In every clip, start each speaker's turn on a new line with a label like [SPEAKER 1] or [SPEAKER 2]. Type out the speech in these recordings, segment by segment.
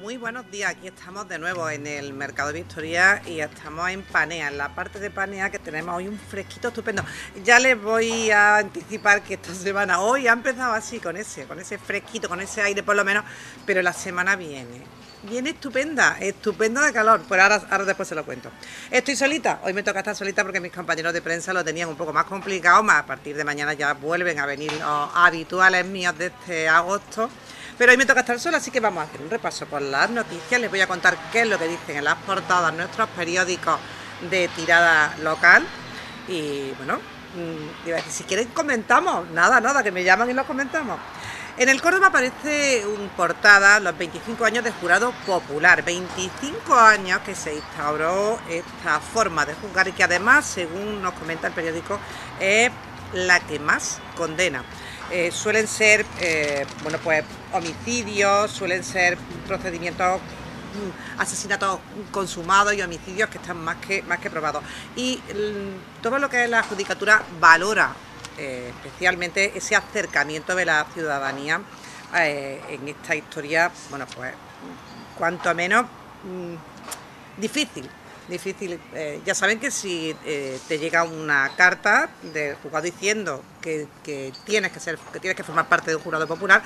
[SPEAKER 1] Muy buenos días, aquí estamos de nuevo en el Mercado Victoria y estamos en Panea, en la parte de Panea, que tenemos hoy un fresquito estupendo. Ya les voy a anticipar que esta semana, hoy ha empezado así, con ese fresquito, con ese aire por lo menos, pero la semana viene estupenda de calor. Pues ahora después se lo cuento. Estoy solita, hoy me toca estar solita porque mis compañeros de prensa lo tenían un poco más complicado, más a partir de mañana ya vuelven a venir los habituales míos de este agosto. Pero hoy me toca estar sola, así que vamos a hacer un repaso por las noticias. Les voy a contar qué es lo que dicen en las portadas nuestros periódicos de tirada local. Y bueno, si quieren comentamos, nada, que me llaman y los comentamos. En el Córdoba aparece un portada, los 25 años de jurado popular. 25 años que se instauró esta forma de juzgar y que además, según nos comenta el periódico, es la que más condena. Suelen ser homicidios, suelen ser procedimientos, asesinatos consumados y homicidios que están más que probados. Y todo lo que es la judicatura valora especialmente ese acercamiento de la ciudadanía en esta historia, cuanto menos difícil. Ya saben que si te llega una carta del juzgado diciendo que tienes que formar parte de un jurado popular,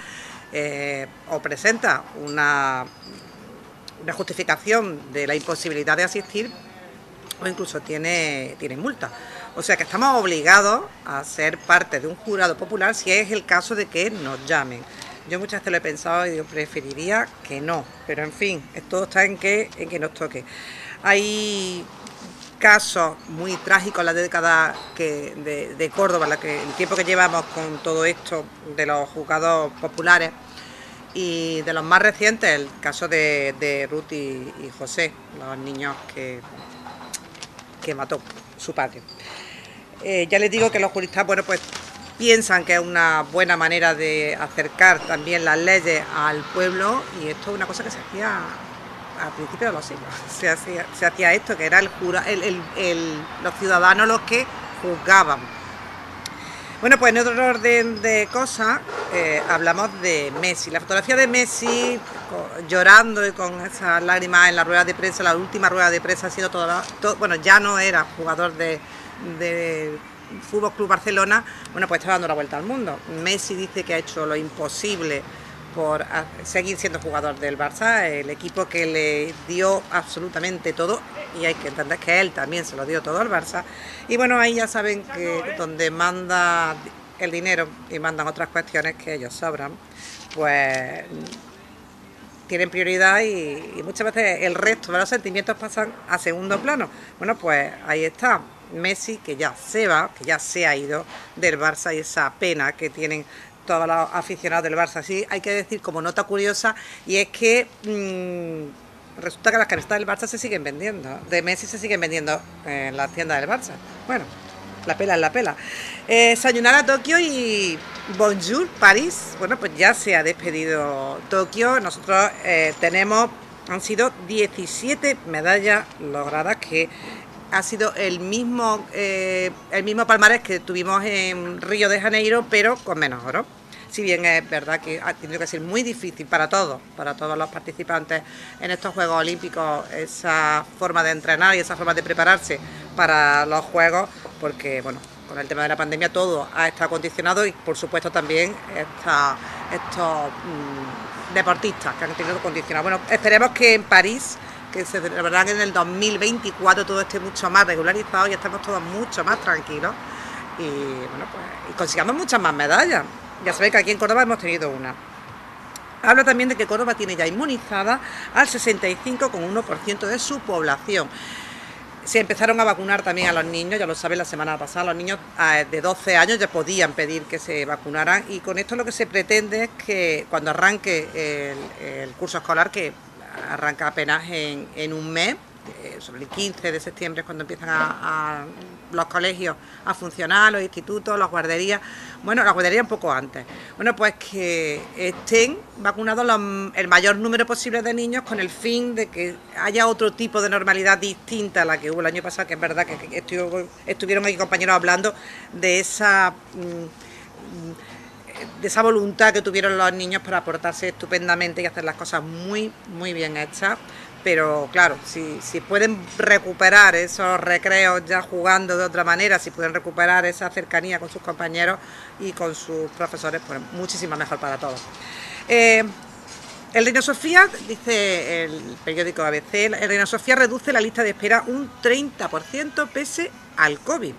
[SPEAKER 1] o presenta una justificación de la imposibilidad de asistir, o incluso tiene multa. O sea que estamos obligados a ser parte de un jurado popular si es el caso de que nos llamen. Yo muchas veces lo he pensado y digo, preferiría que no, pero en fin, todo está en que nos toque. Hay casos muy trágicos en la década de Córdoba, el tiempo que llevamos con todo esto de los juzgados populares, y de los más recientes, el caso de Ruth y José, los niños que mató su padre. Ya les digo que los juristas, piensan que es una buena manera de acercar también las leyes al pueblo, y esto es una cosa que se hacía al principio de los siglos. Se hacía esto, que era los ciudadanos los que juzgaban. Bueno, pues en otro orden de cosas, hablamos de Messi. La fotografía de Messi llorando y con esas lágrimas en la rueda de prensa, la última rueda de prensa ha sido ya no era jugador de Fútbol Club Barcelona, pues está dando la vuelta al mundo. Messi dice que ha hecho lo imposible por seguir siendo jugador del Barça, el equipo que le dio absolutamente todo, y hay que entender que él también se lo dio todo al Barça. Y bueno, ahí ya saben que donde manda el dinero y mandan otras cuestiones que ellos sobran, pues tienen prioridad, y muchas veces el resto de los sentimientos pasan a segundo plano. Bueno, pues ahí está Messi, que ya se va, que ya se ha ido del Barça, y esa pena que tienen todos los aficionados del Barça. Sí, hay que decir como nota curiosa, y es que resulta que las camisetas del Barça se siguen vendiendo, de Messi se siguen vendiendo en las tiendas del Barça. Bueno, la pela es la pela. Sayonara Tokio y Bonjour París. Bueno, pues ya se ha despedido Tokio. Nosotros han sido 17 medallas logradas, que ha sido el mismo palmarés que tuvimos en Río de Janeiro, pero con menos oro. Si bien es verdad que ha tenido que ser muy difícil para todos los participantes en estos Juegos Olímpicos, esa forma de entrenar y esa forma de prepararse para los Juegos, porque con el tema de la pandemia todo ha estado condicionado, y por supuesto también estos deportistas que han tenido condicionado. Bueno, esperemos que en París, que se celebrarán en el 2024, todo esté mucho más regularizado y estemos todos mucho más tranquilos, y consigamos muchas más medallas. Ya sabéis que aquí en Córdoba hemos tenido una. Habla también de que Córdoba tiene ya inmunizada al 65,1% de su población. Se empezaron a vacunar también a los niños, ya lo saben, la semana pasada los niños de 12 años ya podían pedir que se vacunaran, y con esto lo que se pretende es que cuando arranque el curso escolar, que arranca apenas en un mes, sobre el 15 de septiembre es cuando empiezan a los colegios a funcionar, los institutos, las guarderías, las guarderías un poco antes. Pues que estén vacunados el mayor número posible de niños, con el fin de que haya otro tipo de normalidad distinta a la que hubo el año pasado, que es verdad que estuvieron aquí compañeros hablando de esa de esa voluntad que tuvieron los niños para aportarse estupendamente y hacer las cosas muy, muy bien hechas. Pero claro, si pueden recuperar esos recreos ya jugando de otra manera, si pueden recuperar esa cercanía con sus compañeros y con sus profesores, pues muchísimo mejor para todos. El Reina Sofía, dice el periódico ABC, el Reina Sofía reduce la lista de espera un 30% pese al COVID.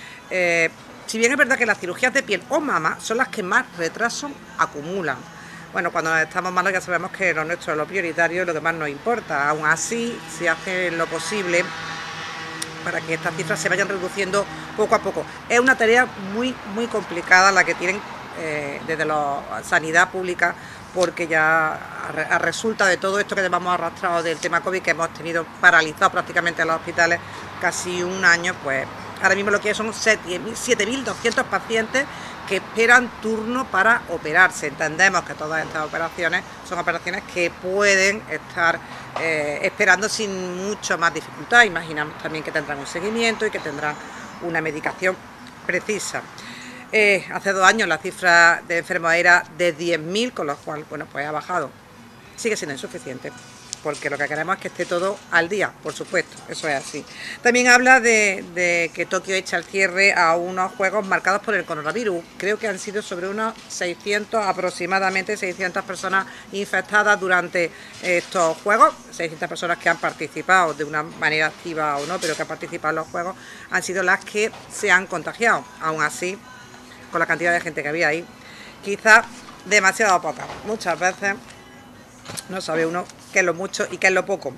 [SPEAKER 1] Si bien es verdad que las cirugías de piel o mama son las que más retraso acumulan. Bueno, cuando estamos malos ya sabemos que lo nuestro es lo prioritario y lo que más nos importa. Aún así, se hace lo posible para que estas cifras se vayan reduciendo poco a poco. Es una tarea muy, muy complicada la que tienen desde la sanidad pública, porque ya resulta de todo esto que llevamos arrastrado del tema COVID, que hemos tenido paralizados prácticamente los hospitales casi un año, pues ahora mismo lo que hay son 7.200 pacientes que esperan turno para operarse. Entendemos que todas estas operaciones son operaciones que pueden estar esperando sin mucho más dificultad. Imaginamos también que tendrán un seguimiento y que tendrán una medicación precisa. Hace 2 años la cifra de enfermos era de 10.000, con lo cual, bueno, pues ha bajado. Sigue siendo insuficiente, porque lo que queremos es que esté todo al día, por supuesto, eso es así. También habla de que Tokio echa el cierre a unos juegos marcados por el coronavirus. Creo que han sido sobre unos 600, aproximadamente 600 personas infectadas durante estos juegos, 600 personas que han participado de una manera activa o no, pero que han participado en los juegos, han sido las que se han contagiado. Aún así, con la cantidad de gente que había ahí, quizás demasiado poca. Muchas veces no sabe uno qué es lo mucho y qué es lo poco.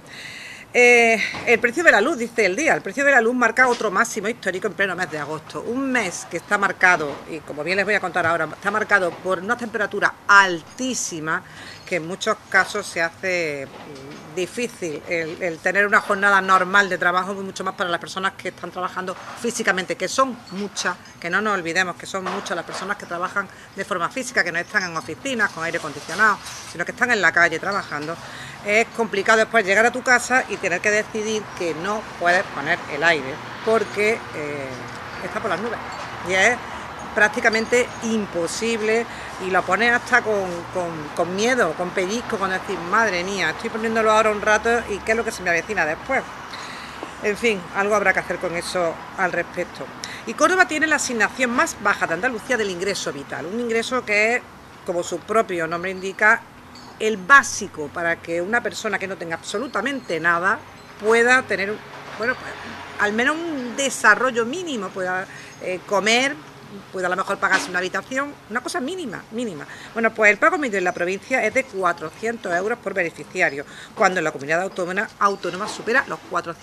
[SPEAKER 1] El precio de la luz, dice El Día, el precio de la luz marca otro máximo histórico en pleno mes de agosto. Un mes que está marcado, y como bien les voy a contar ahora, está marcado por una temperatura altísima, que en muchos casos se hace difícil el tener una jornada normal de trabajo, mucho más para las personas que están trabajando físicamente, que son muchas, que no nos olvidemos que son muchas las personas que trabajan de forma física, que no están en oficinas con aire acondicionado, sino que están en la calle trabajando. Es complicado después llegar a tu casa y tener que decidir que no puedes poner el aire porque está por las nubes y es prácticamente imposible, y lo pones hasta con miedo, con pellizco, con decir, madre mía, estoy poniéndolo ahora un rato y qué es lo que se me avecina después. En fin, algo habrá que hacer con eso al respecto. Y Córdoba tiene la asignación más baja de Andalucía del ingreso vital, un ingreso que es, como su propio nombre indica, el básico para que una persona que no tenga absolutamente nada pueda tener, bueno, pues, al menos un desarrollo mínimo, pueda comer, pueda a lo mejor pagarse una habitación, una cosa mínima. Bueno, pues el pago medio en la provincia es de 400 euros por beneficiario, cuando en la comunidad autónoma supera los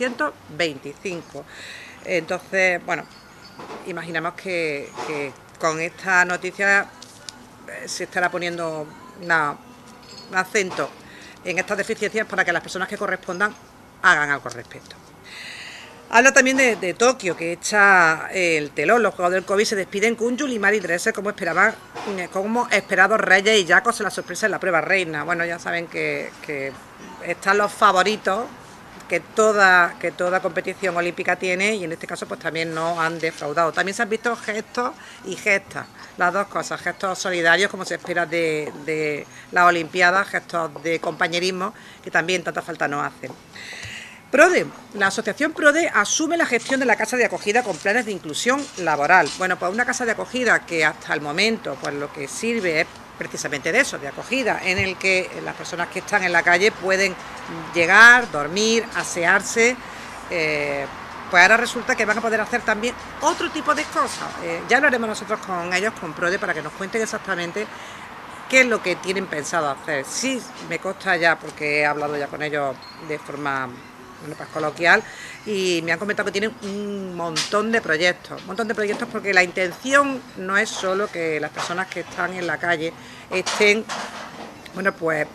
[SPEAKER 1] 425. Entonces, bueno, imaginamos que con esta noticia se estará poniendo un acento en estas deficiencias para que las personas que correspondan hagan algo al respecto. Habla también de Tokio, que echa el telón. Los juegos del COVID se despiden con Yulimar y Dresser como esperados Reyes y Jacos en la sorpresa en la prueba reina. Bueno, ya saben que están los favoritos que toda competición olímpica tiene, y en este caso pues también no han defraudado. También se han visto gestos y gestas, las dos cosas, gestos solidarios como se espera de las Olimpiadas, gestos de compañerismo que también tanta falta nos hacen. PRODE, la asociación PRODE asume la gestión de la casa de acogida con planes de inclusión laboral. Bueno, pues una casa de acogida que hasta el momento pues lo que sirve es precisamente de eso, de acogida, en el que las personas que están en la calle pueden llegar, dormir, asearse, pues ahora resulta que van a poder hacer también otro tipo de cosas. Ya lo haremos nosotros con ellos, con PRODE, para que nos cuenten exactamente qué es lo que tienen pensado hacer. Sí, me consta ya, porque he hablado ya con ellos de forma pues coloquial, y me han comentado que tienen un montón de proyectos, porque la intención no es solo que las personas que están en la calle estén, bueno, pues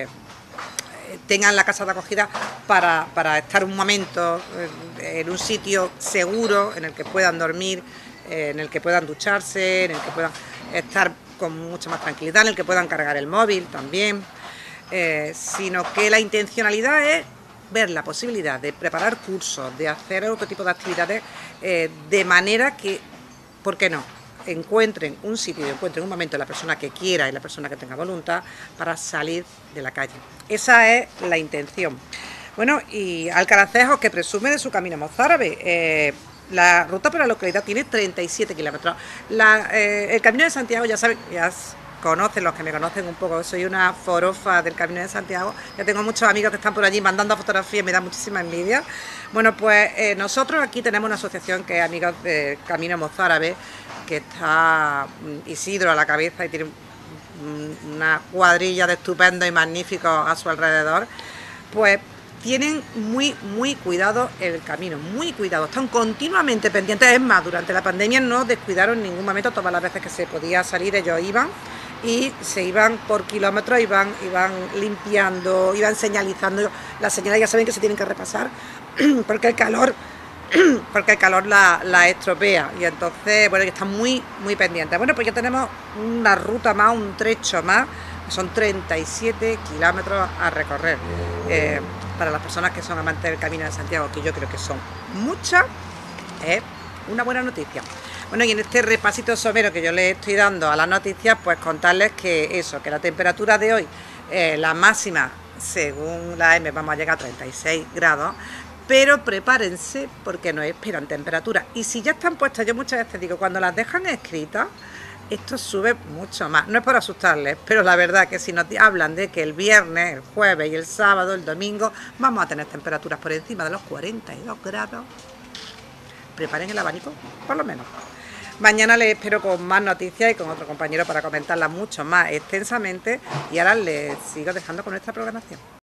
[SPEAKER 1] tengan la casa de acogida para estar un momento en un sitio seguro, en el que puedan dormir, en el que puedan ducharse, en el que puedan estar con mucha más tranquilidad, en el que puedan cargar el móvil también, sino que la intencionalidad es ver la posibilidad de preparar cursos, de hacer otro tipo de actividades, de manera que, ¿por qué no?, encuentren un sitio, encuentren un momento la persona que quiera y la persona que tenga voluntad para salir de la calle. Esa es la intención. Bueno, y Alcarazejos, que presume de su camino mozárabe. La ruta por la localidad tiene 37 kilómetros. El Camino de Santiago, ya saben, conocen, los que me conocen un poco, soy una forofa del Camino de Santiago, ya tengo muchos amigos que están por allí mandando fotografías, me da muchísima envidia. Bueno, pues nosotros aquí tenemos una asociación que es Amigos del Camino Mozárabe, que está Isidro a la cabeza y tiene una cuadrilla de estupendos y magníficos a su alrededor. Pues tienen muy cuidado el camino, muy cuidado, están continuamente pendientes. Es más, durante la pandemia no descuidaron en ningún momento, todas las veces que se podía salir ellos iban y se iban por kilómetros, iban limpiando, iban señalizando. Las señales ya saben que se tienen que repasar porque el calor la estropea, y entonces, bueno, están muy pendientes. Bueno, pues ya tenemos una ruta más, un trecho más, son 37 kilómetros a recorrer. Para las personas que son amantes del Camino de Santiago, que yo creo que son muchas, es una buena noticia. Bueno, y en este repasito somero que yo les estoy dando a las noticias, pues contarles que la temperatura de hoy, la máxima, según la EME, vamos a llegar a 36 grados, pero prepárense porque nos esperan temperaturas. Y si ya están puestas, yo muchas veces digo, cuando las dejan escritas, esto sube mucho más. No es por asustarles, pero la verdad que si nos hablan de que el viernes, el jueves y el sábado, el domingo, vamos a tener temperaturas por encima de los 42 grados, preparen el abanico, por lo menos. Mañana les espero con más noticias y con otro compañero para comentarlas mucho más extensamente, y ahora les sigo dejando con nuestra programación.